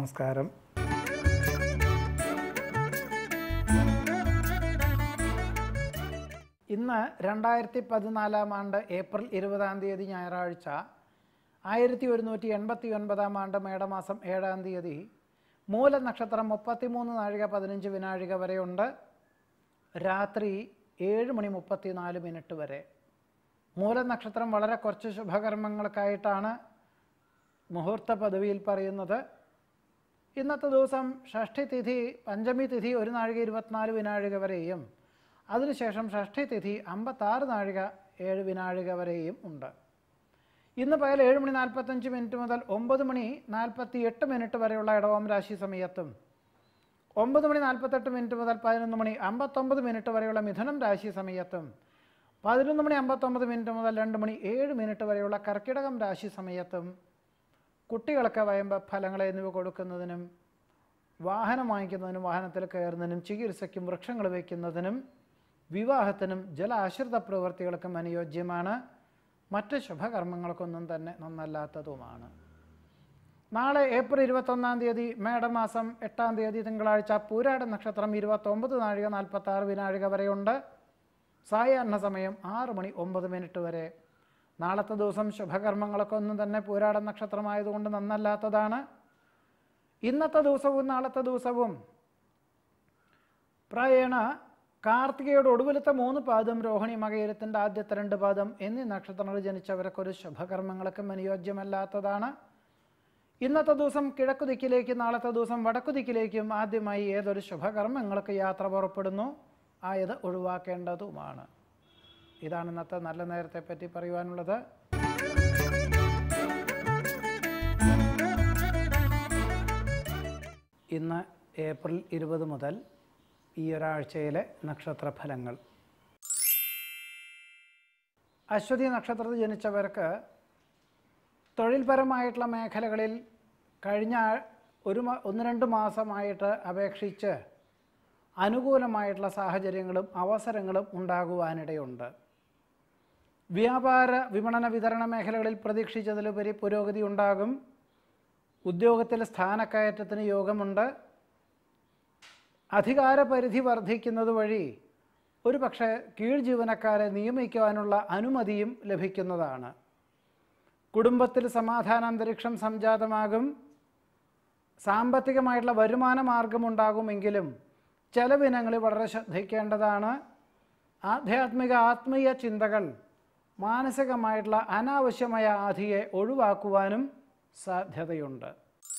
നമസ്കാരം. ഇന്ന് 2014 ആണ്ട് ഏപ്രിൽ 20 ഞായറാഴ്ച, 1189 മേടമാസം 7 തീയതി, മൂലനക്ഷത്രം 33 നാഴിക 15 വിനാഴിക വരെയുണ്ട്. രാത്രി 7:34 വരെ. മൂലനക്ഷത്രം വളരെ കുറച്ച് ശുഭകർമ്മങ്ങൾക്കായിട്ടാണ് മുഹൂർത്ത പദവിയിൽ പറയുന്നത്. ഇന്നത്തെ ദിവസം ഷഷ്ഠി തിഥി, പഞ്ചമി തിഥി 1 നാഴിക 24 വിനാഴിക വരെയും അതിനുശേഷം ഷഷ്ഠി തിഥി 56 നാഴിക 7 വിനാഴിക വരെയും ഉണ്ട്. ഇന്ന് പകൽ 7:45 മുതൽ 9:48 വരെയുള്ള ഇടവം രാശി സമയത്തും 9:48 മുതൽ 11:59 വരെയുള്ള മിഥുനം രാശി സമയത്തും 11:59 മുതൽ 2:07 വരെയുള്ള കർക്കിടകം രാശി സമയത്തും കുട്ടികൾക്ക് വയമ്പ ഫലങ്ങൾ എന്നിവ കൊടുക്കുന്നതിനും വാഹനം വാങ്ങിക്കുന്നതിനും വാഹനത്തിൽ കയറുന്നതിനും ചികിത്സയ്ക്കും വൃക്ഷങ്ങൾ വയ്ക്കുന്നതിനും വിവാഹത്തിനും ജലാശ്രിത പ്രവൃത്തികൾക്കും അനുയോജ്യമാണ്. മറ്റ് ശുഭകർമ്മങ്ങൾക്കൊന്നും തന്നെ നന്നല്ലാത്തതുമാണ്. നാളെ ഏപ്രിൽ 21 തീയതി മേടമാസം 8 തീയതി തിങ്കളാഴ്ച, പൂരാട നക്ഷത്രം 29 നാഴിക 46 വിനാഴിക വരെയുണ്ട്. സായാഹ്ന സമയം 6:09 വരെ. നാളത്തെ ദിവസം ശുഭകർമ്മങ്ങൾക്കൊന്നും തന്നെ പൂരാട നക്ഷത്രമായതുകൊണ്ട് നന്നല്ലാത്തതാണ്. ഇന്നത്തെ ദിവസവും നാളത്തെ ദിവസവും പ്രായേണ കാർത്തികയുടെ ഒടുവിലത്തെ 3 പാദം, രോഹിണി മകയിരത്തിൻ്റെ ആദ്യത്തെ 2 പാദം എന്നീ നക്ഷത്രങ്ങൾ ജനിച്ചവർക്കൊരു ശുഭകർമ്മങ്ങൾക്കും അനുയോജ്യമല്ലാത്തതാണ്. ഇന്നത്തെ ദിവസം കിഴക്കു ദിക്കിലേക്ക്, നാളത്തെ ദിവസം വടക്കു ദിക്കിലേക്കും ആദ്യമായി ഏതൊരു ശുഭകർമ്മങ്ങൾക്ക് യാത്ര പുറപ്പെടുന്നു, ആയത് ഒഴിവാക്കേണ്ടതുമാണ്. ഇതാണ് ഇന്നത്തെ നല്ല നേരത്തെ പറ്റി പറയുവാനുള്ളത്. ഇന്ന് ഏപ്രിൽ 20 മുതൽ ഈ ഒരാഴ്ചയിലെ നക്ഷത്രഫലങ്ങൾ. അശ്വതി നക്ഷത്രത്തിൽ ജനിച്ചവർക്ക് തൊഴിൽപരമായിട്ടുള്ള മേഖലകളിൽ കഴിഞ്ഞ 1-2 മാസമായിട്ട് അപേക്ഷിച്ച് അനുകൂലമായിട്ടുള്ള സാഹചര്യങ്ങളും അവസരങ്ങളും ഉണ്ടാകുവാനിടയുണ്ട്. വ്യാപാര വിപണന വിതരണ മേഖലകളിൽ പ്രതീക്ഷിച്ചതിലുപരി പുരോഗതി ഉണ്ടാകും. ഉദ്യോഗത്തിൽ സ്ഥാനക്കയറ്റത്തിന് യോഗമുണ്ട്. അധികാരപരിധി വർദ്ധിക്കുന്നത് വഴി ഒരു പക്ഷേ കീഴ് ജീവനക്കാരെ നിയമിക്കുവാനുള്ള അനുമതിയും ലഭിക്കുന്നതാണ്. കുടുംബത്തിൽ സമാധാന അന്തരീക്ഷം സംജാതമാകും. സാമ്പത്തികമായിട്ടുള്ള വരുമാന മാർഗമുണ്ടാകുമെങ്കിലും ചെലവിനങ്ങളിൽ വളരെ ശ്രദ്ധിക്കേണ്ടതാണ്. ആധ്യാത്മിക ചിന്തകൾ മാനസികമായിട്ടുള്ള അനാവശ്യമായ ആധിയെ ഒഴിവാക്കുവാനും സാധ്യതയുണ്ട്.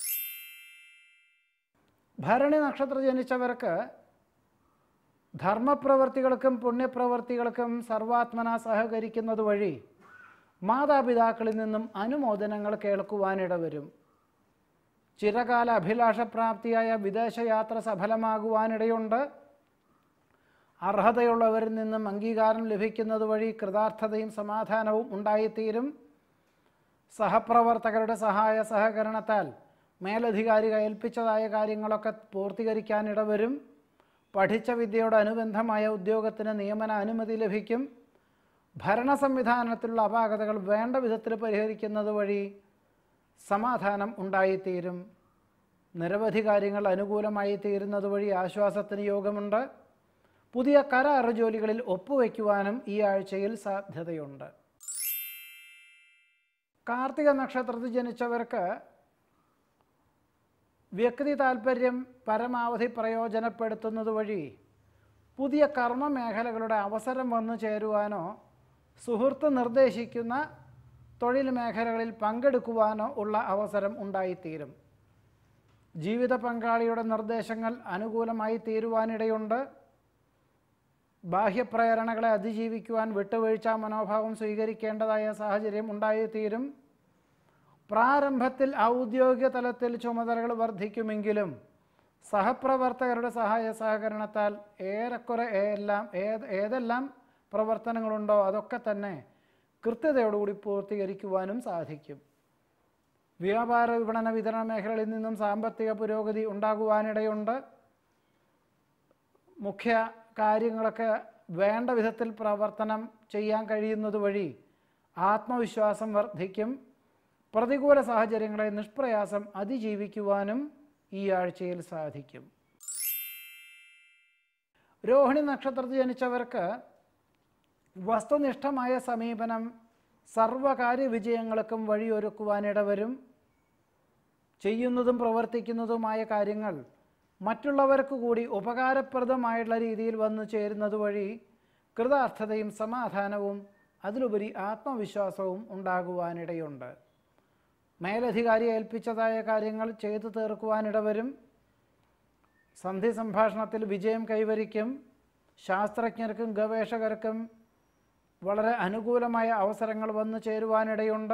ഭരണി നക്ഷത്രം ജനിച്ചവർക്ക് ധർമ്മപ്രവർത്തികൾക്കും പുണ്യപ്രവർത്തികൾക്കും സർവാത്മന സഹകരിക്കുന്നത് വഴി മാതാപിതാക്കളിൽ നിന്നും അനുമോദനങ്ങൾ കേൾക്കുവാനിടവരും. ചിരകാല അഭിലാഷപ്രാപ്തിയായ വിദേശയാത്ര സഫലമാകുവാനിടയുണ്ട്. അർഹതയുള്ളവരിൽ നിന്നും അംഗീകാരം ലഭിക്കുന്നത് വഴി കൃതാർത്ഥതയും സമാധാനവും ഉണ്ടായിത്തീരും. സഹപ്രവർത്തകരുടെ സഹായ സഹകരണത്താൽ മേലധികാരികൾ ഏൽപ്പിച്ചതായ കാര്യങ്ങളൊക്കെ പൂർത്തീകരിക്കാനിടവരും. പഠിച്ച വിദ്യയോടനുബന്ധമായ ഉദ്യോഗത്തിന് നിയമന അനുമതി ലഭിക്കും. ഭരണ സംവിധാനത്തിലുള്ള അപാകതകൾ വേണ്ട വിധത്തിൽ പരിഹരിക്കുന്നത് വഴി സമാധാനം ഉണ്ടായിത്തീരും. നിരവധി കാര്യങ്ങൾ അനുകൂലമായി തീരുന്നത് വഴി ആശ്വാസത്തിന് യോഗമുണ്ട്. പുതിയ കരാർ ജോലികളിൽ ഒപ്പുവയ്ക്കുവാനും ഈ ആഴ്ചയിൽ സാധ്യതയുണ്ട്. കാർത്തിക നക്ഷത്രത്തിൽ ജനിച്ചവർക്ക് വ്യക്തി താൽപ്പര്യം പരമാവധി പ്രയോജനപ്പെടുത്തുന്നത് വഴി പുതിയ കർമ്മ മേഖലകളുടെ അവസരം വന്നു ചേരുവാനോ സുഹൃത്ത് നിർദ്ദേശിക്കുന്ന തൊഴിൽ മേഖലകളിൽ പങ്കെടുക്കുവാനോ ഉള്ള അവസരം ഉണ്ടായിത്തീരും. ജീവിത പങ്കാളിയുടെ നിർദ്ദേശങ്ങൾ അനുകൂലമായി തീരുവാനിടയുണ്ട്. ബാഹ്യപ്രേരണകളെ അതിജീവിക്കുവാൻ വിട്ടുവീഴ്ച മനോഭാവം സ്വീകരിക്കേണ്ടതായ സാഹചര്യം ഉണ്ടായിത്തീരും. പ്രാരംഭത്തിൽ ഔദ്യോഗിക തലത്തിൽ ചുമതലകൾ വർദ്ധിക്കുമെങ്കിലും സഹപ്രവർത്തകരുടെ സഹായ സഹകരണത്താൽ ഏറെക്കുറെ ഏതെല്ലാം പ്രവർത്തനങ്ങളുണ്ടോ അതൊക്കെ തന്നെ കൃത്യതയോടുകൂടി പൂർത്തീകരിക്കുവാനും സാധിക്കും. വ്യാപാര വിപണന വിതരണ മേഖലകളിൽ നിന്നും സാമ്പത്തിക പുരോഗതി ഉണ്ടാകുവാനിടയുണ്ട്. മുഖ്യ കാര്യങ്ങളൊക്കെ വേണ്ട വിധത്തിൽ പ്രവർത്തനം ചെയ്യാൻ കഴിയുന്നത് വഴി ആത്മവിശ്വാസം വർദ്ധിക്കും. പ്രതികൂല സാഹചര്യങ്ങളെ നിഷ്പ്രയാസം അതിജീവിക്കുവാനും ഈ ആഴ്ചയിൽ സാധിക്കും. രോഹിണി നക്ഷത്രത്തിൽ ജനിച്ചവർക്ക് വസ്തുനിഷ്ഠമായ സമീപനം സർവകാര്യ വിജയങ്ങൾക്കും വഴിയൊരുക്കുവാനിടവരും. ചെയ്യുന്നതും പ്രവർത്തിക്കുന്നതുമായ കാര്യങ്ങൾ മറ്റുള്ളവർക്ക് കൂടി ഉപകാരപ്രദമായുള്ള രീതിയിൽ വന്നു ചേരുന്നത് വഴി കൃതാർത്ഥതയും സമാധാനവും അതിലുപരി ആത്മവിശ്വാസവും ഉണ്ടാകുവാനിടയുണ്ട്. മേലധികാരി ഏൽപ്പിച്ചതായ കാര്യങ്ങൾ ചെയ്തു തീർക്കുവാനിടവരും. സന്ധി സംഭാഷണത്തിൽ വിജയം കൈവരിക്കും. ശാസ്ത്രജ്ഞർക്കും ഗവേഷകർക്കും വളരെ അനുകൂലമായ അവസരങ്ങൾ വന്നു ചേരുവാനിടയുണ്ട്.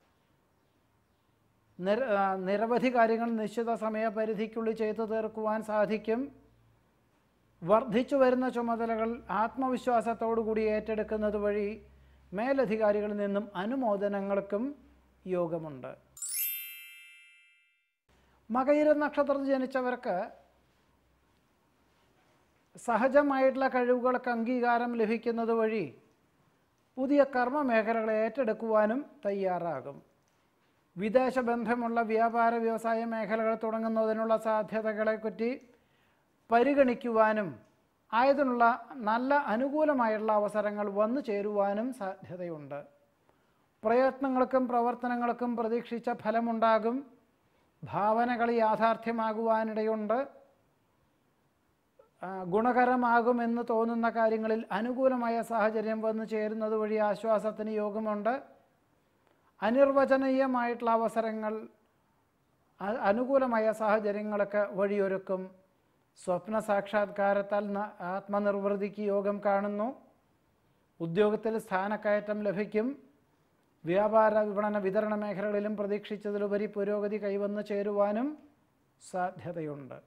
നിരവധി കാര്യങ്ങൾ നിശ്ചിത സമയപരിധിക്കുള്ളിൽ ചെയ്തു തീർക്കുവാൻ സാധിക്കും. വർദ്ധിച്ചു വരുന്ന ചുമതലകൾ ആത്മവിശ്വാസത്തോടുകൂടി ഏറ്റെടുക്കുന്നത് വഴി മേലധികാരികളിൽ നിന്നും അനുമോദനങ്ങൾക്കും യോഗമുണ്ട്. മകയിര നക്ഷത്രത്തിൽ ജനിച്ചവർക്ക് സഹജമായിട്ടുള്ള കഴിവുകൾക്ക് അംഗീകാരം ലഭിക്കുന്നത് വഴി പുതിയ കർമ്മ മേഖലകളെ ഏറ്റെടുക്കുവാനും തയ്യാറാകും. വിദേശ ബന്ധമുള്ള വ്യാപാര വ്യവസായ മേഖലകൾ തുടങ്ങുന്നതിനുള്ള സാധ്യതകളെപ്പറ്റി പരിഗണിക്കുവാനും ആയതിനുള്ള നല്ല അനുകൂലമായുള്ള അവസരങ്ങൾ വന്നു ചേരുവാനും സാധ്യതയുണ്ട്. പ്രയത്നങ്ങൾക്കും പ്രവർത്തനങ്ങൾക്കും പ്രതീക്ഷിച്ച ഫലമുണ്ടാകും. ഭാവനകൾ യാഥാർത്ഥ്യമാകുവാനിടയുണ്ട്. ഗുണകരമാകുമെന്ന് തോന്നുന്ന കാര്യങ്ങളിൽ അനുകൂലമായ സാഹചര്യം വന്നു ചേരുന്നത് വഴി ആശ്വാസത്തിന് യോഗമുണ്ട്. അനിർവചനീയമായിട്ടുള്ള അവസരങ്ങൾ അനുകൂലമായ സാഹചര്യങ്ങൾക്ക് വഴിയൊരുക്കും. സ്വപ്ന സാക്ഷാത്കാരത്താൽ ആത്മനിർവൃതിക്ക് യോഗം കാണുന്നു. ഉദ്യോഗത്തിൽ സ്ഥാനക്കയറ്റം ലഭിക്കും. വ്യാപാര വിപണന വിതരണ മേഖലകളിലും പ്രതീക്ഷിച്ചതിലുപരി പുരോഗതി കൈവന്നു ചേരുവാനും സാധ്യതയുണ്ട്.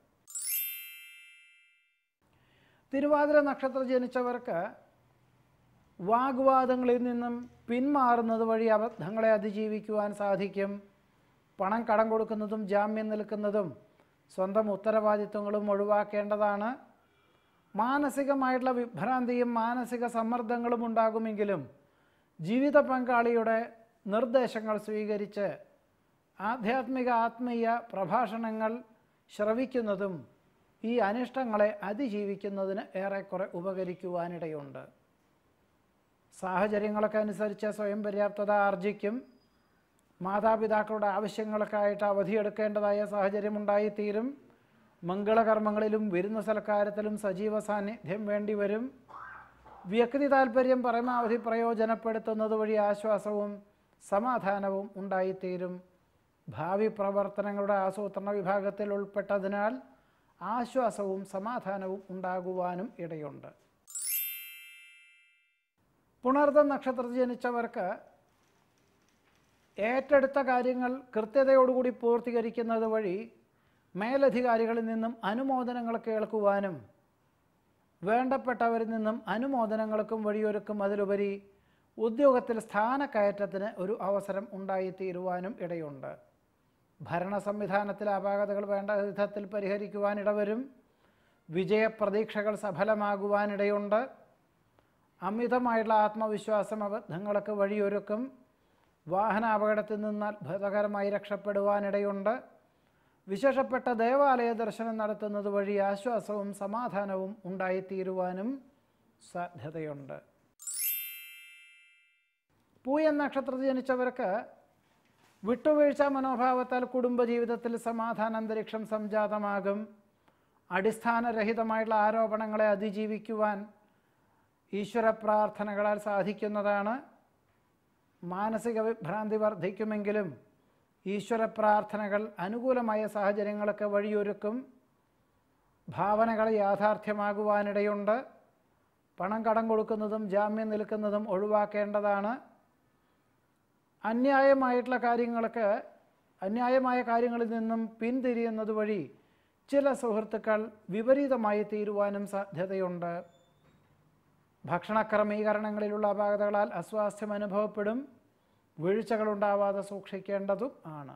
തിരുവാതിര നക്ഷത്രത്തിൽ ജനിച്ചവർക്ക് വാഗ്വാദങ്ങളിൽ നിന്നും പിന്മാറുന്നത് വഴി അബദ്ധങ്ങളെ അതിജീവിക്കുവാൻ സാധിക്കും. പണം കടം കൊടുക്കുന്നതും ജാമ്യം നിൽക്കുന്നതും സ്വന്തം ഉത്തരവാദിത്വങ്ങളും ഒഴിവാക്കേണ്ടതാണ്. മാനസികമായിട്ടുള്ള വിഭ്രാന്തിയും മാനസിക സമ്മർദ്ദങ്ങളും ഉണ്ടാകുമെങ്കിലും ജീവിത പങ്കാളിയുടെ നിർദ്ദേശങ്ങൾ സ്വീകരിച്ച് ആധ്യാത്മിക പ്രഭാഷണങ്ങൾ ശ്രവിക്കുന്നതും ഈ അനിഷ്ടങ്ങളെ അതിജീവിക്കുന്നതിന് ഏറെക്കുറെ ഉപകരിക്കുവാനിടയുണ്ട്. സാഹചര്യങ്ങളൊക്കെ അനുസരിച്ച് സ്വയം പര്യാപ്തത ആർജിക്കും. മാതാപിതാക്കളുടെ ആവശ്യങ്ങൾക്കായിട്ട് അവധിയെടുക്കേണ്ടതായ സാഹചര്യം ഉണ്ടായിത്തീരും. മംഗളകർമ്മങ്ങളിലും വിരുന്ന സൽക്കാരത്തിലും സജീവ സാന്നിധ്യം വേണ്ടിവരും. വ്യക്തി താൽപ്പര്യം പരമാവധി പ്രയോജനപ്പെടുത്തുന്നത് വഴി ആശ്വാസവും സമാധാനവും ഉണ്ടായിത്തീരും. ഭാവി പ്രവർത്തനങ്ങളുടെ ആസൂത്രണ വിഭാഗത്തിൽ ഉൾപ്പെട്ടതിനാൽ ആശ്വാസവും സമാധാനവും ഉണ്ടാകുവാനും ഇടയുണ്ട്. പുണർദം നക്ഷത്രത്തിൽ ജനിച്ചവർക്ക് ഏറ്റെടുത്ത കാര്യങ്ങൾ കൃത്യതയോടുകൂടി പൂർത്തീകരിക്കുന്നത് വഴി മേലധികാരികളിൽ നിന്നും അനുമോദനങ്ങൾ കേൾക്കുവാനും വേണ്ടപ്പെട്ടവരിൽ നിന്നും അനുമോദനങ്ങൾക്കും വഴിയൊരുക്കും. അതിലുപരി ഉദ്യോഗത്തിൽ സ്ഥാനക്കയറ്റത്തിന് ഒരു അവസരം ഉണ്ടായിത്തീരുവാനും ഇടയുണ്ട്. ഭരണ സംവിധാനത്തിലെ അപാകതകൾ വേണ്ട വിധത്തിൽ പരിഹരിക്കുവാനിടവരും. വിജയപ്രതീക്ഷകൾ സഫലമാകുവാനിടയുണ്ട്. അമിതമായുള്ള ആത്മവിശ്വാസം അബദ്ധങ്ങൾക്ക് വഴിയൊരുക്കും. വാഹന അപകടത്തിൽ നിന്ന് അത്ഭുതകരമായി രക്ഷപ്പെടുവാനിടയുണ്ട്. വിശേഷപ്പെട്ട ദേവാലയ ദർശനം നടത്തുന്നത് വഴി ആശ്വാസവും സമാധാനവും ഉണ്ടായിത്തീരുവാനും സാധ്യതയുണ്ട്. പൂയം നക്ഷത്രത്തിൽ ജനിച്ചവർക്ക് വിട്ടുവീഴ്ച മനോഭാവത്താൽ കുടുംബജീവിതത്തിൽ സമാധാന അന്തരീക്ഷം സംജാതമാകും. അടിസ്ഥാനരഹിതമായിട്ടുള്ള ആരോപണങ്ങളെ അതിജീവിക്കുവാൻ ഈശ്വര പ്രാർത്ഥനകളാൽ സാധിക്കുന്നതാണ്. മാനസിക വിഭ്രാന്തി വർദ്ധിക്കുമെങ്കിലും ഈശ്വര പ്രാർത്ഥനകൾ അനുകൂലമായ സാഹചര്യങ്ങൾക്ക് വഴിയൊരുക്കും. ഭാവനകൾ യാഥാർത്ഥ്യമാകുവാനിടയുണ്ട്. പണം കടം കൊടുക്കുന്നതും ജാമ്യം നിൽക്കുന്നതും ഒഴിവാക്കേണ്ടതാണ്. അന്യായമായ കാര്യങ്ങളിൽ നിന്നും പിന്തിരിയുന്നത് വഴി ചില സുഹൃത്തുക്കൾ വിപരീതമായി തീരുവാനും സാധ്യതയുണ്ട്. ഭക്ഷണക്രമീകരണങ്ങളിലുള്ള അപാകതകളാൽ അസ്വാസ്ഥ്യം അനുഭവപ്പെടും. വീഴ്ചകളുണ്ടാവാതെ സൂക്ഷിക്കേണ്ടതും ആണ്.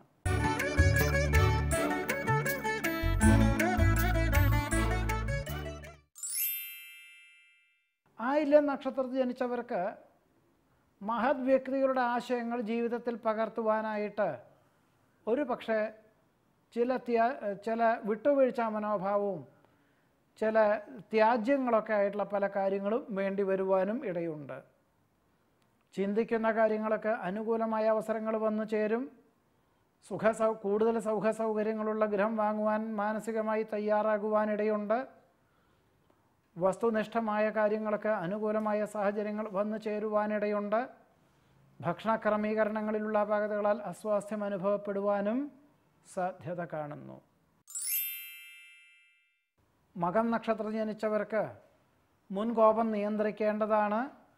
ആയില്യം നക്ഷത്രത്തിൽ ജനിച്ചവർക്ക് മഹത് വ്യക്തികളുടെ ആശയങ്ങൾ ജീവിതത്തിൽ പകർത്തുവാനായിട്ട് ഒരു പക്ഷേ ചില വിട്ടുവീഴ്ച മനോഭാവവും ചില ത്യാജ്യങ്ങളൊക്കെ ആയിട്ടുള്ള പല കാര്യങ്ങളും വേണ്ടി വരുവാനും ഇടയുണ്ട്. ചിന്തിക്കുന്ന കാര്യങ്ങളൊക്കെ അനുകൂലമായ അവസരങ്ങൾ വന്നു ചേരും. കൂടുതൽ സൗകര്യങ്ങളുള്ള ഗൃഹം വാങ്ങുവാൻ മാനസികമായി തയ്യാറാകുവാനിടയുണ്ട്. വസ്തുനിഷ്ഠമായ കാര്യങ്ങളൊക്കെ അനുകൂലമായ സാഹചര്യങ്ങൾ വന്നു ചേരുവാനിടയുണ്ട്. ഭക്ഷണ ക്രമീകരണങ്ങളിലുള്ള അപാകതകളാൽ അസ്വാസ്ഥ്യം അനുഭവപ്പെടുവാനും സാധ്യത കാണുന്നു. മകം നക്ഷത്രത്തിൽ ജനിച്ചവർക്ക് മുൻകോപം നിയന്ത്രിക്കേണ്ടതാണ്.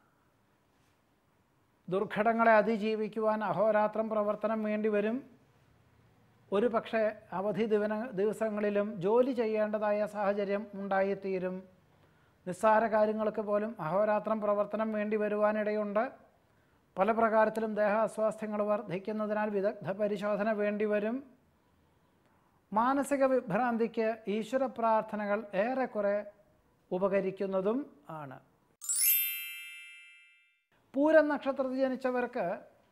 ദുർഘടങ്ങളെ അതിജീവിക്കുവാൻ അഹോരാത്രം പ്രവർത്തനം വേണ്ടിവരും. ഒരു പക്ഷേ അവധി ദിവസങ്ങളിലും ജോലി ചെയ്യേണ്ടതായ സാഹചര്യം ഉണ്ടായിത്തീരും. നിസ്സാര കാര്യങ്ങൾക്ക് പോലും അഹോരാത്രം പ്രവർത്തനം വേണ്ടി വരുവാനിടയുണ്ട്. പല പ്രകാരത്തിലും ദേഹ അസ്വാസ്ഥ്യങ്ങൾ വർദ്ധിക്കുന്നതിനാൽ വിദഗ്ധ പരിശോധന വേണ്ടിവരും. മാനസിക വിഭ്രാന്തിക്ക് ഈശ്വര പ്രാർത്ഥനകൾ ഏറെക്കുറെ ഉപകരിക്കുന്നതും ആണ്. പൂരം നക്ഷത്രത്തിൽ ജനിച്ചവർക്ക്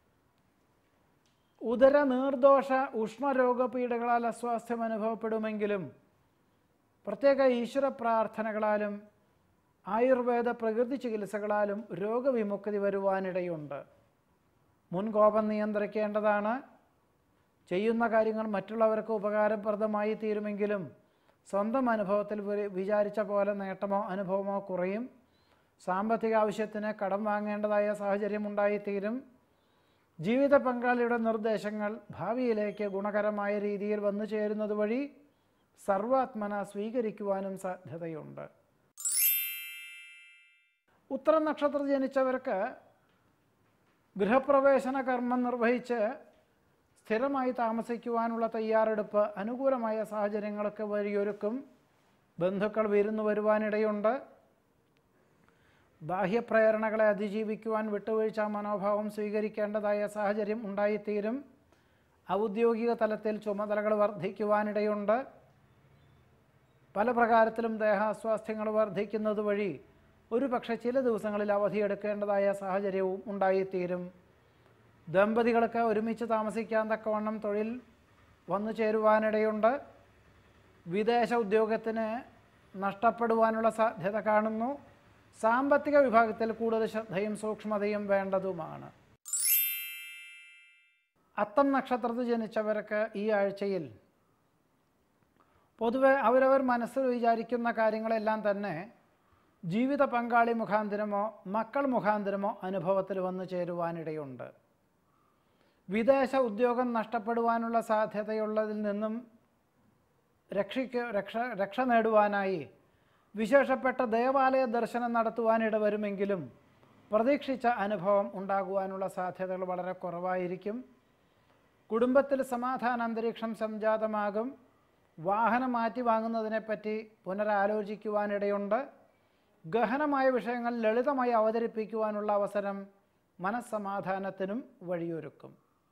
ഉദര നീർദോഷ ഉഷ്ണരോഗപീഠകളാൽ അസ്വാസ്ഥ്യം അനുഭവപ്പെടുമെങ്കിലും പ്രത്യേക ഈശ്വര പ്രാർത്ഥനകളാലും ആയുർവേദ പ്രകൃതി ചികിത്സകളാലും രോഗവിമുക്തി വരുവാനിടയുണ്ട്. മുൻകോപം നിയന്ത്രിക്കേണ്ടതാണ്. ചെയ്യുന്ന കാര്യങ്ങൾ മറ്റുള്ളവർക്ക് ഉപകാരപ്രദമായി തീരുമെങ്കിലും സ്വന്തം അനുഭവത്തിൽ വിചാരിച്ച പോലെ നേട്ടമോ അനുഭവമോ കുറയും. സാമ്പത്തിക ആവശ്യത്തിന് കടം വാങ്ങേണ്ടതായ സാഹചര്യം ഉണ്ടായിത്തീരും. ജീവിത പങ്കാളിയുടെ നിർദ്ദേശങ്ങൾ ഭാവിയിലേക്ക് ഗുണകരമായ രീതിയിൽ വന്നു ചേരുന്നത് വഴി സർവാത്മന സ്വീകരിക്കുവാനും സാധ്യതയുണ്ട്. ഉത്തര നക്ഷത്രത്തിൽ ജനിച്ചവർക്ക് ഗൃഹപ്രവേശന കർമ്മം നിർവഹിച്ച് സ്ഥിരമായി താമസിക്കുവാനുള്ള തയ്യാറെടുപ്പ് അനുകൂലമായ സാഹചര്യങ്ങൾക്ക് വഴിയൊരുക്കും. ബന്ധുക്കൾ വിരുന്നു വരുവാനിടയുണ്ട്. ബാഹ്യപ്രേരണകളെ അതിജീവിക്കുവാൻ വിട്ടുവീഴ്ച മനോഭാവം സ്വീകരിക്കേണ്ടതായ സാഹചര്യം ഉണ്ടായിത്തീരും. ഔദ്യോഗിക തലത്തിൽ ചുമതലകൾ വർദ്ധിക്കുവാനിടയുണ്ട്. പല പ്രകാരത്തിലും ദേഹാസ്വാസ്ഥ്യങ്ങൾ വർദ്ധിക്കുന്നത് വഴി ഒരു പക്ഷേ ചില ദിവസങ്ങളിൽ അവധിയെടുക്കേണ്ടതായ സാഹചര്യവും ഉണ്ടായിത്തീരും. ദമ്പതികൾക്ക് ഒരുമിച്ച് താമസിക്കാൻ തക്കവണ്ണം തൊഴിൽ വന്നു ചേരുവാനിടയുണ്ട്. വിദേശ ഉദ്യോഗത്തിന് നഷ്ടപ്പെടുവാനുള്ള സാധ്യത കാണുന്നു. സാമ്പത്തിക വിഭാഗത്തിൽ കൂടുതൽ ശ്രദ്ധയും സൂക്ഷ്മതയും വേണ്ടതുമാണ്. അത്തം നക്ഷത്രത്തിൽ ജനിച്ചവർക്ക് ഈ ആഴ്ചയിൽ പൊതുവെ അവരവർ മനസ്സിൽ വിചാരിക്കുന്ന കാര്യങ്ങളെല്ലാം തന്നെ ജീവിത പങ്കാളി മുഖാന്തരമോ മക്കൾ മുഖാന്തരമോ അനുഭവത്തിൽ വന്നു ചേരുവാനിടയുണ്ട്. വിദേശ ഉദ്യോഗം നഷ്ടപ്പെടുവാനുള്ള സാധ്യതയുള്ളതിൽ നിന്നും രക്ഷ നേടുവാനായി വിശേഷപ്പെട്ട ദേവാലയ ദർശനം നടത്തുവാനിട വരുമെങ്കിലും പ്രതീക്ഷിച്ച അനുഭവം ഉണ്ടാകുവാനുള്ള സാധ്യതകൾ വളരെ കുറവായിരിക്കും. കുടുംബത്തിൽ സമാധാന അന്തരീക്ഷം സംജാതമാകും. വാഹനം മാറ്റി വാങ്ങുന്നതിനെപ്പറ്റി പുനരാലോചിക്കുവാനിടയുണ്ട്. ഗഹനമായ വിഷയങ്ങൾ ലളിതമായി അവതരിപ്പിക്കുവാനുള്ള അവസരം മനസ്സമാധാനത്തിനും വഴിയൊരുക്കും.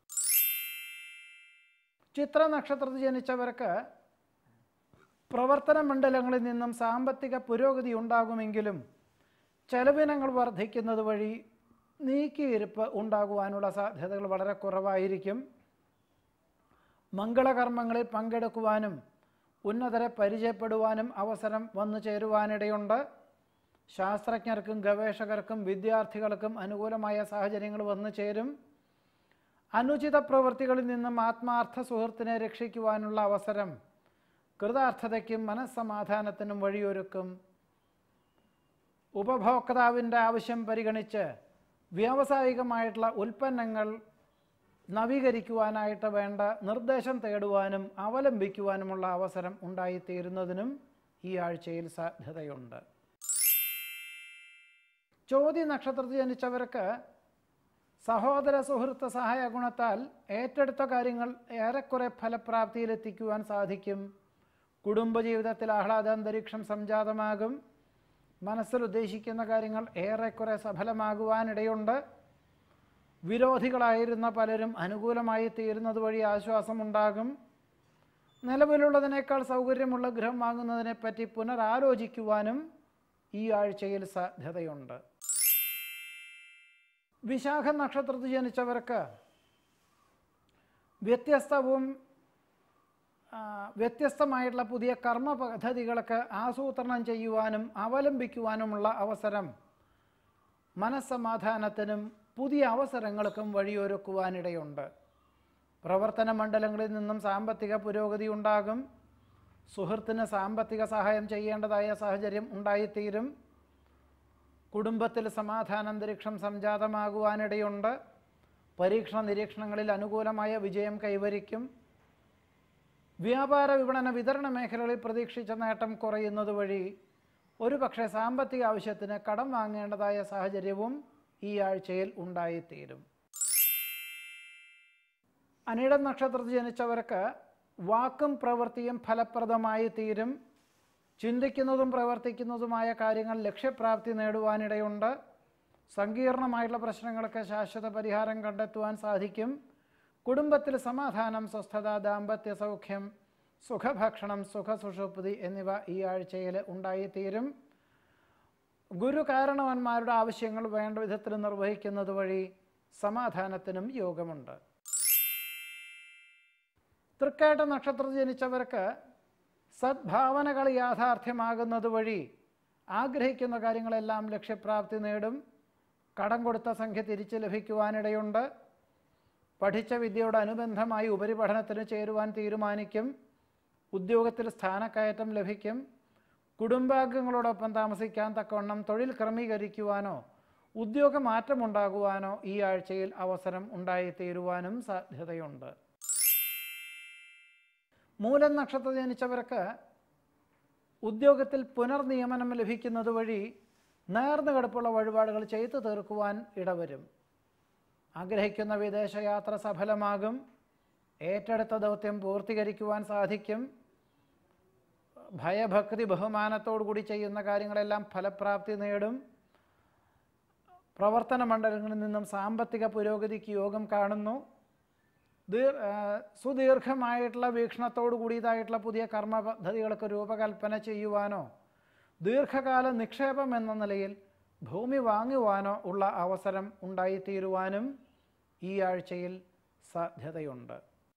ചിത്ര നക്ഷത്രത്തിൽ ജനിച്ചവർക്ക് പ്രവർത്തന മണ്ഡലങ്ങളിൽ നിന്നും സാമ്പത്തിക പുരോഗതി ഉണ്ടാകുമെങ്കിലും ചെലവിനങ്ങൾ വർദ്ധിക്കുന്നത് വഴി നീക്കിയിരിപ്പ് ഉണ്ടാകുവാനുള്ള സാധ്യതകൾ വളരെ കുറവായിരിക്കും. മംഗളകർമ്മങ്ങളിൽ പങ്കെടുക്കുവാനും ഉന്നതരെ പരിചയപ്പെടുവാനും അവസരം വന്നു ചേരുവാനിടയുണ്ട്. ശാസ്ത്രജ്ഞർക്കും ഗവേഷകർക്കും വിദ്യാർത്ഥികൾക്കും അനുകൂലമായ സാഹചര്യങ്ങൾ വന്നു ചേരും. അനുചിത പ്രവൃത്തികളിൽ നിന്നും ആത്മാർത്ഥ സുഹൃത്തിനെ രക്ഷിക്കുവാനുള്ള അവസരം കൃതാർത്ഥതയ്ക്കും മനസ്സമാധാനത്തിനും വഴിയൊരുക്കും. ഉപഭോക്താവിൻ്റെ ആവശ്യം പരിഗണിച്ച് വ്യാവസായികമായിട്ടുള്ള ഉൽപ്പന്നങ്ങൾ നവീകരിക്കുവാനായിട്ട് വേണ്ട നിർദ്ദേശം തേടുവാനും അവലംബിക്കുവാനുമുള്ള അവസരം ഉണ്ടായിത്തീരുന്നതിനും ഈ ആഴ്ചയിൽ സാധ്യതയുണ്ട്. ചോതി നക്ഷത്രത്തിൽ ജനിച്ചവർക്ക് സഹോദര സുഹൃത്ത് സഹായ ഗുണത്താൽ ഏറ്റെടുത്ത കാര്യങ്ങൾ ഏറെക്കുറെ ഫലപ്രാപ്തിയിലെത്തിക്കുവാൻ സാധിക്കും. കുടുംബജീവിതത്തിൽ ആഹ്ലാദാന്തരീക്ഷം സംജാതമാകും. മനസ്സിൽ ഉദ്ദേശിക്കുന്ന കാര്യങ്ങൾ ഏറെക്കുറെ സഫലമാകുവാനിടയുണ്ട്. വിരോധികളായിരുന്ന പലരും അനുകൂലമായി തീരുന്നത് വഴി ആശ്വാസമുണ്ടാകും. നിലവിലുള്ളതിനേക്കാൾ സൗകര്യമുള്ള ഗൃഹം വാങ്ങുന്നതിനെപ്പറ്റി പുനരാലോചിക്കുവാനും ഈ ആഴ്ചയിൽ സാധ്യതയുണ്ട്. വിശാഖ നക്ഷത്രത്തിൽ ജനിച്ചവർക്ക് വ്യത്യസ്തവും വ്യത്യസ്തമായിട്ടുള്ള പുതിയ കർമ്മ പദ്ധതികളൊക്കെ ആസൂത്രണം ചെയ്യുവാനും അവലംബിക്കുവാനുമുള്ള അവസരം മനസ്സമാധാനത്തിനും പുതിയ അവസരങ്ങൾക്കും വഴിയൊരുക്കുവാനിടയുണ്ട്. പ്രവർത്തന മണ്ഡലങ്ങളിൽ നിന്നും സാമ്പത്തിക പുരോഗതി ഉണ്ടാകും. സുഹൃത്തിന് സാമ്പത്തിക സഹായം ചെയ്യേണ്ടതായ സാഹചര്യം ഉണ്ടായിത്തീരും. കുടുംബത്തിൽ സമാധാനാന്തരീക്ഷം സംജാതമാകുവാനിടയുണ്ട്. പരീക്ഷണ നിരീക്ഷണങ്ങളിൽ അനുകൂലമായ വിജയം കൈവരിക്കും. വ്യാപാര വിപണന വിതരണ മേഖലകളിൽ പ്രതീക്ഷിച്ച നേട്ടം കുറയുന്നത് വഴി ഒരുപക്ഷെ സാമ്പത്തിക ആവശ്യത്തിന് കടം വാങ്ങേണ്ടതായ സാഹചര്യവും ഈ ആഴ്ചയിൽ ഉണ്ടായിത്തീരും. അനിഴം നക്ഷത്രത്തിൽ ജനിച്ചവർക്ക് വാക്കും പ്രവൃത്തിയും ഫലപ്രദമായി തീരും. ചിന്തിക്കുന്നതും പ്രവർത്തിക്കുന്നതുമായ കാര്യങ്ങൾ ലക്ഷ്യപ്രാപ്തി നേടുവാനിടയുണ്ട്. സങ്കീർണമായിട്ടുള്ള പ്രശ്നങ്ങൾക്ക് ശാശ്വത പരിഹാരം കണ്ടെത്തുവാൻ സാധിക്കും. കുടുംബത്തിൽ സമാധാനം, സ്വസ്ഥത, ദാമ്പത്യ സൗഖ്യം, സുഖഭക്ഷണം, സുഖസുഷുപ്തി എന്നിവ ഈ ആഴ്ചയിൽ ഉണ്ടായിത്തീരും. ഗുരു കാരണവന്മാരുടെ ആവശ്യങ്ങൾ വേണ്ട വിധത്തിൽ നിർവഹിക്കുന്നത് വഴി സമാധാനത്തിനും യോഗമുണ്ട്. തൃക്കേട്ട നക്ഷത്രത്തിൽ ജനിച്ചവർക്ക് സദ്ഭാവനകൾ യാഥാർത്ഥ്യമാകുന്നത് വഴി ആഗ്രഹിക്കുന്ന കാര്യങ്ങളെല്ലാം ലക്ഷ്യപ്രാപ്തി നേടും. കടം കൊടുത്ത സംഖ്യ തിരിച്ചു ലഭിക്കുവാനിടയുണ്ട്. പഠിച്ച വിദ്യയോടനുബന്ധമായി ഉപരിപഠനത്തിന് ചേരുവാൻ തീരുമാനിക്കും. ഉദ്യോഗത്തിൽ സ്ഥാനക്കയറ്റം ലഭിക്കും. കുടുംബാംഗങ്ങളോടൊപ്പം താമസിക്കാൻ തക്കവണ്ണം തൊഴിൽ ക്രമീകരിക്കുവാനോ ഉദ്യോഗമാറ്റമുണ്ടാകുവാനോ ഈ ആഴ്ചയിൽ അവസരം ഉണ്ടായിത്തീരുവാനും സാധ്യതയുണ്ട്. മൂലം നക്ഷത്രത്തിൽ ജനിച്ചവർക്ക് ഉദ്യോഗത്തിൽ പുനർനിയമനം ലഭിക്കുന്നത് വഴി നേർന്നു കിടപ്പുള്ള വഴിപാടുകൾ ചെയ്തു തീർക്കുവാൻ ഇടവരും. ആഗ്രഹിക്കുന്ന വിദേശയാത്ര സഫലമാകും. ഏറ്റെടുത്ത ദൗത്യം പൂർത്തീകരിക്കുവാൻ സാധിക്കും. ഭയഭക്തി ബഹുമാനത്തോടു കൂടി ചെയ്യുന്ന കാര്യങ്ങളെല്ലാം ഫലപ്രാപ്തി നേടും. പ്രവർത്തന മണ്ഡലങ്ങളിൽ നിന്നും സാമ്പത്തിക പുരോഗതിക്ക് യോഗം കാണുന്നു. സുദീർഘമായിട്ടുള്ള വീക്ഷണത്തോടു കൂടിയതായിട്ടുള്ള പുതിയ കർമ്മ പദ്ധതികൾക്ക് രൂപകൽപ്പന ചെയ്യുവാനോ ദീർഘകാല നിക്ഷേപം എന്ന നിലയിൽ ഭൂമി വാങ്ങുവാനോ ഉള്ള അവസരം ഉണ്ടായിത്തീരുവാനും ഈ ആഴ്ചയിൽ സാധ്യതയുണ്ട്.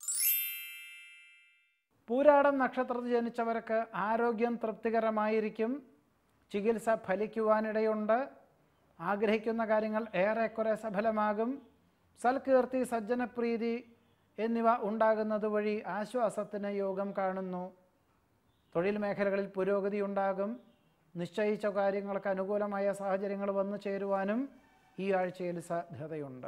പൂരാടം നക്ഷത്രത്തിൽ ജനിച്ചവർക്ക് ആരോഗ്യം തൃപ്തികരമായിരിക്കും. ചികിത്സ ഫലിക്കുവാനിടയുണ്ട്. ആഗ്രഹിക്കുന്ന കാര്യങ്ങൾ ഏറെക്കുറെ സഫലമാകും. സൽകീർത്തി, സജ്ജനപ്രീതി എന്നിവ ഉണ്ടാകുന്നത് വഴി ആശ്വാസത്തിന് യോഗം കാണുന്നു. തൊഴിൽ മേഖലകളിൽ പുരോഗതി ഉണ്ടാകും. നിശ്ചയിച്ച കാര്യങ്ങൾക്ക് അനുകൂലമായ സാഹചര്യങ്ങൾ വന്നു ചേരുവാനും ഈ ആഴ്ചയിൽ സാധ്യതയുണ്ട്.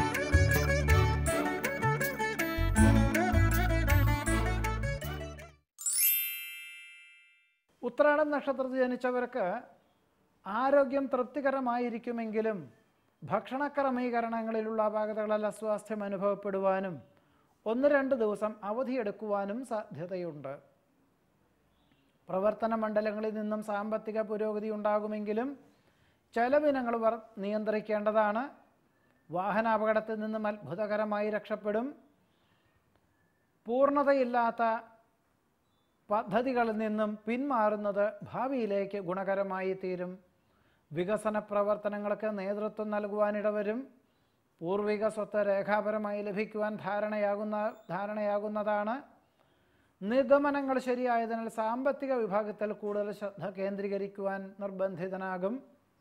ഉത്രാടം നക്ഷത്രത്തിൽ ജനിച്ചവർക്ക് ആരോഗ്യം തൃപ്തികരമായിരിക്കുമെങ്കിലും ഭക്ഷണ ക്രമീകരണങ്ങളിലുള്ള അപാകതകളാൽ അസ്വാസ്ഥ്യം അനുഭവപ്പെടുവാനും 1-2 ദിവസം അവധിയെടുക്കുവാനും സാധ്യതയുണ്ട്. പ്രവർത്തന മണ്ഡലങ്ങളിൽ നിന്നും സാമ്പത്തിക പുരോഗതി ഉണ്ടാകുമെങ്കിലും ചെലവിനങ്ങൾ നിയന്ത്രിക്കേണ്ടതാണ്. വാഹനാപകടത്തിൽ നിന്നും അത്ഭുതകരമായി രക്ഷപ്പെടും. പൂർണ്ണതയില്ലാത്ത പദ്ധതികളിൽ നിന്നും പിന്മാറുന്നത് ഭാവിയിലേക്ക് ഗുണകരമായി തീരും. വികസന പ്രവർത്തനങ്ങൾക്ക് നേതൃത്വം നൽകുവാനിടവരും. പൂർവിക സ്വത്ത് രേഖാപരമായി ലഭിക്കുവാൻ ധാരണയാകുന്നതാണ്. നിഗമനങ്ങൾ ശരിയായതിനാൽ സാമ്പത്തിക വിഭാഗത്തിൽ കൂടുതൽ ശ്രദ്ധ കേന്ദ്രീകരിക്കുവാൻ നിർബന്ധിതനാകും.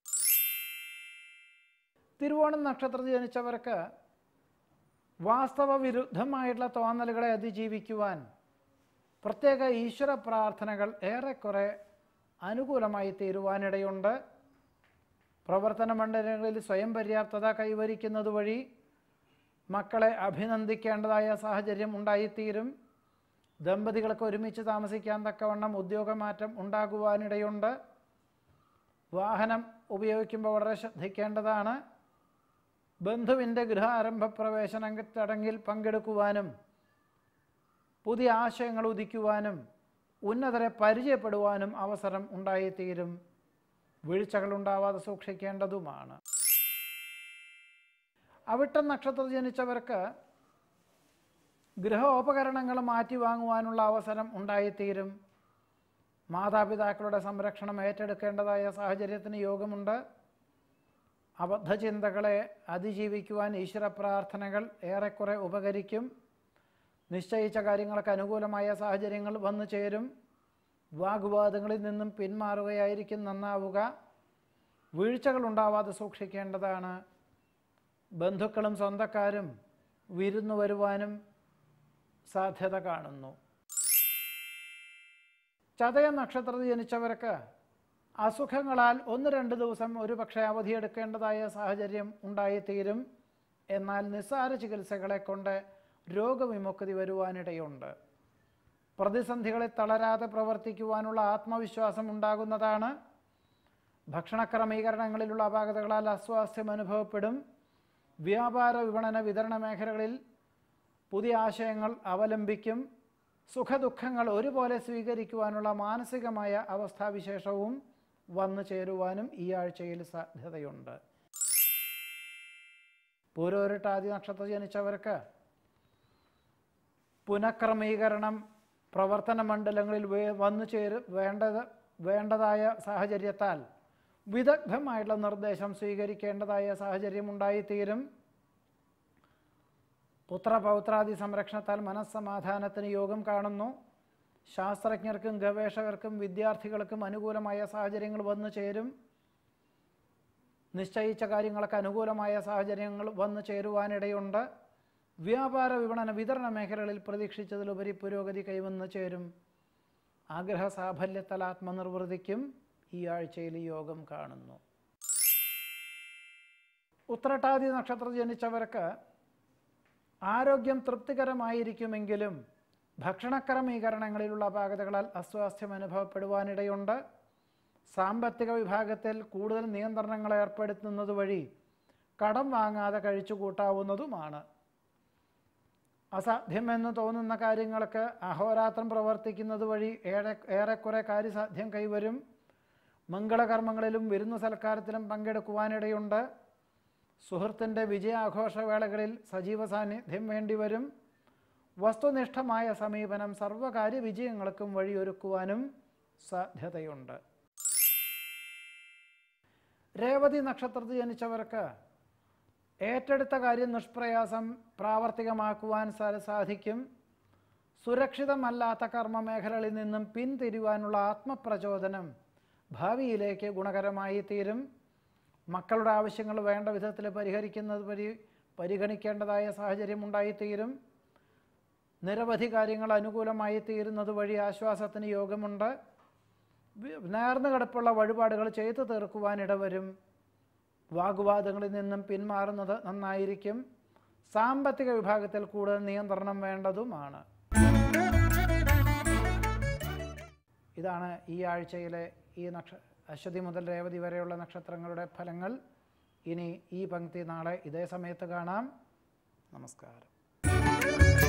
തിരുവോണം നക്ഷത്രത്തിൽ ജനിച്ചവർക്ക് വാസ്തവ വിരുദ്ധമായിട്ടുള്ള തോന്നലുകളെ അതിജീവിക്കുവാൻ പ്രത്യേക ഈശ്വര പ്രാർത്ഥനകൾ ഏറെക്കുറെ അനുകൂലമായി തീരുവാനിടയുണ്ട്. പ്രവർത്തന മണ്ഡലങ്ങളിൽ സ്വയം പര്യാപ്തത കൈവരിക്കുന്നത് വഴി മക്കളെ അഭിനന്ദിക്കേണ്ടതായ സാഹചര്യം ഉണ്ടായിത്തീരും. ദമ്പതികൾക്ക് ഒരുമിച്ച് താമസിക്കാൻ തക്കവണ്ണം ഉദ്യോഗമാറ്റം ഉണ്ടാകുവാനിടയുണ്ട്. വാഹനം ഉപയോഗിക്കുമ്പോൾ വളരെ ശ്രദ്ധിക്കേണ്ടതാണ്. ബന്ധുവിൻ്റെ ഗൃഹാരംഭ പ്രവേശന ചടങ്ങിൽ പങ്കെടുക്കുവാനും പുതിയ ആശയങ്ങൾ ഉദിക്കുവാനും ഉന്നതരെ പരിചയപ്പെടുവാനും അവസരം ഉണ്ടായിത്തീരും. വീഴ്ചകൾ ഉണ്ടാവാതെ സൂക്ഷിക്കേണ്ടതുമാണ്. അവിട്ടം നക്ഷത്രത്തിൽ ജനിച്ചവർക്ക് ഗൃഹോപകരണങ്ങൾ മാറ്റി വാങ്ങുവാനുള്ള അവസരം ഉണ്ടായിത്തീരും. മാതാപിതാക്കളുടെ സംരക്ഷണം ഏറ്റെടുക്കേണ്ടതായ സാഹചര്യത്തിന് യോഗമുണ്ട്. അബദ്ധചിന്തകളെ അതിജീവിക്കുവാൻ ഈശ്വര പ്രാർത്ഥനകൾ ഏറെക്കുറെ ഉപകരിക്കും. നിശ്ചയിച്ച കാര്യങ്ങൾക്ക് അനുകൂലമായ സാഹചര്യങ്ങൾ വന്നു ചേരും. വാഗ്വാദങ്ങളിൽ നിന്നും പിന്മാറുകയായിരിക്കും നന്നാവുക. വീഴ്ചകൾ ഉണ്ടാവാതെ സൂക്ഷിക്കേണ്ടതാണ്. ബന്ധുക്കളും സ്വന്തക്കാരും വിരുന്നു വരുവാനും സാധ്യത കാണുന്നു. ചതയം നക്ഷത്രത്തിൽ ജനിച്ചവർക്ക് അസുഖങ്ങളാൽ 1-2 ദിവസം ഒരുപക്ഷെ അവധിയെടുക്കേണ്ടതായ സാഹചര്യം ഉണ്ടായിത്തീരും. എന്നാൽ നിസ്സാര ചികിത്സകളെ കൊണ്ട് രോഗവിമുക്തി വരുവാനിടയുണ്ട്. പ്രതിസന്ധികളെ തളരാതെ പ്രവർത്തിക്കുവാനുള്ള ആത്മവിശ്വാസം ഉണ്ടാകുന്നതാണ്. ഭക്ഷണക്രമീകരണങ്ങളിലുള്ള അപാകതകളാൽ അസ്വാസ്ഥ്യം അനുഭവപ്പെടും. വ്യാപാര വിപണന വിതരണ മേഖലകളിൽ പുതിയ ആശയങ്ങൾ അവലംബിക്കും. സുഖദുഃഖങ്ങൾ ഒരുപോലെ സ്വീകരിക്കുവാനുള്ള മാനസികമായ അവസ്ഥാവിശേഷവും വന്നു ചേരുവാനും ഈ ആഴ്ചയിൽ സാധ്യതയുണ്ട്. പൂരോരുട്ടാതി നക്ഷത്രത്തിൽ ജനിച്ചവർക്ക് പുനഃക്രമീകരണം പ്രവർത്തന മണ്ഡലങ്ങളിൽ വന്നു വേണ്ടതായ സാഹചര്യത്താൽ വിദഗ്ധമായിട്ടുള്ള നിർദ്ദേശം സ്വീകരിക്കേണ്ടതായ സാഹചര്യം ഉണ്ടായിത്തീരും. പുത്രപൗത്രാദി സംരക്ഷണത്താൽ മനസ്സമാധാനത്തിന് യോഗം കാണുന്നു. ശാസ്ത്രജ്ഞർക്കും ഗവേഷകർക്കും വിദ്യാർത്ഥികൾക്കും അനുകൂലമായ സാഹചര്യങ്ങൾ വന്നു ചേരും. നിശ്ചയിച്ച കാര്യങ്ങൾക്ക് അനുകൂലമായ സാഹചര്യങ്ങൾ വന്നു ചേരുവാനിടയുണ്ട്. വ്യാപാര വിപണന വിതരണ മേഖലകളിൽ പ്രതീക്ഷിച്ചതിലുപരി പുരോഗതി കൈവന്നു ചേരും. ആഗ്രഹ സാഫല്യത്താൽ ആത്മനിർവൃതിക്കും ഈ ആഴ്ചയിൽ യോഗം കാണുന്നു. ഉത്രട്ടാതി നക്ഷത്രത്തിൽ ജനിച്ചവർക്ക് ആരോഗ്യം തൃപ്തികരമായിരിക്കുമെങ്കിലും ഭക്ഷണക്രമീകരണങ്ങളിലുള്ള അപാകതകളാൽ അസ്വാസ്ഥ്യം അനുഭവപ്പെടുവാനിടയുണ്ട്. സാമ്പത്തിക വിഭാഗത്തിൽ കൂടുതൽ നിയന്ത്രണങ്ങൾ ഏർപ്പെടുത്തുന്നത് വഴി കടം വാങ്ങാതെ കഴിച്ചു കൂട്ടാവുന്നതുമാണ്. അസാധ്യമെന്ന് തോന്നുന്ന കാര്യങ്ങൾക്ക് അഹോരാത്രം പ്രവർത്തിക്കുന്നത് വഴി ഏറെക്കുറെ കാര്യസാധ്യം കൈവരും. മംഗളകർമ്മങ്ങളിലും വിരുന്നു സൽക്കാരത്തിലും പങ്കെടുക്കുവാനിടയുണ്ട്. സുഹൃത്തിൻ്റെ വിജയാഘോഷവേളകളിൽ സജീവ സാന്നിധ്യം വേണ്ടിവരും. വസ്തുനിഷ്ഠമായ സമീപനം സർവകാര്യ വിജയങ്ങൾക്കും വഴിയൊരുക്കുവാനും സാധ്യതയുണ്ട്. രേവതി നക്ഷത്രത്തിൽ ജനിച്ചവർക്ക് ഏറ്റെടുത്ത കാര്യം നിഷ്പ്രയാസം പ്രാവർത്തികമാക്കുവാൻ സാധിക്കും. സുരക്ഷിതമല്ലാത്ത കർമ്മമേഖലകളിൽ നിന്നും പിന്തിരിയുവാനുള്ള ആത്മപ്രചോദനം ഭാവിയിലേക്ക് ഗുണകരമായി തീരും. മക്കളുടെ ആവശ്യങ്ങൾ വേണ്ട വിധത്തിൽ പരിഗണിക്കേണ്ടതായ സാഹചര്യം ഉണ്ടായിത്തീരും. നിരവധി കാര്യങ്ങൾ അനുകൂലമായി തീരുന്നത് വഴി ആശ്വാസത്തിന് യോഗമുണ്ട്. നേർന്നു കിടപ്പുള്ള വഴിപാടുകൾ ചെയ്തു തീർക്കുവാനിടവരും. വാഗ്വാദങ്ങളിൽ നിന്നും പിന്മാറുന്നത് നന്നായിരിക്കും. സാമ്പത്തിക വിഭാഗത്തിൽ കൂടുതൽ നിയന്ത്രണം വേണ്ടതുമാണ്. ഇതാണ് ഈ ആഴ്ചയിലെ ഈ അശ്വതി മുതൽ രേവതി വരെയുള്ള നക്ഷത്രങ്ങളുടെ ഫലങ്ങൾ. ഇനി ഈ പങ്ക്തി നാളെ ഇതേ സമയത്ത് കാണാം. നമസ്കാരം.